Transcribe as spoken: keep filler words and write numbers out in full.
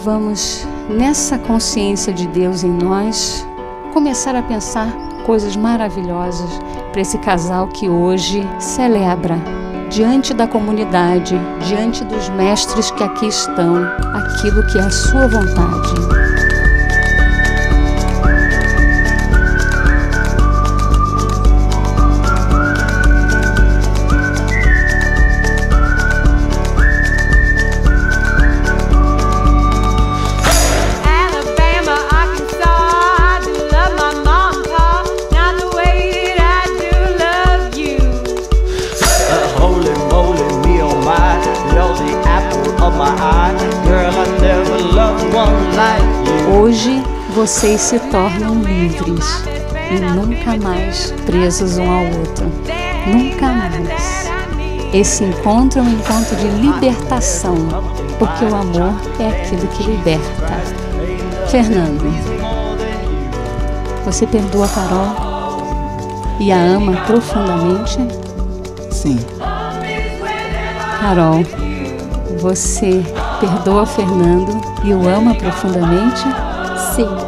vamos, nessa consciência de Deus em nós, começar a pensar coisas maravilhosas para esse casal que hoje celebra diante da comunidade, diante dos mestres que aqui estão, aquilo que é a sua vontade. Hoje vocês se tornam livres e nunca mais presos um ao outro. Nunca mais. Esse encontro é um encontro de libertação, porque o amor é aquilo que liberta. Fernando, você perdoa a Carol e a ama profundamente? Sim. Carol, você perdoa Fernando e o ama profundamente? Sim.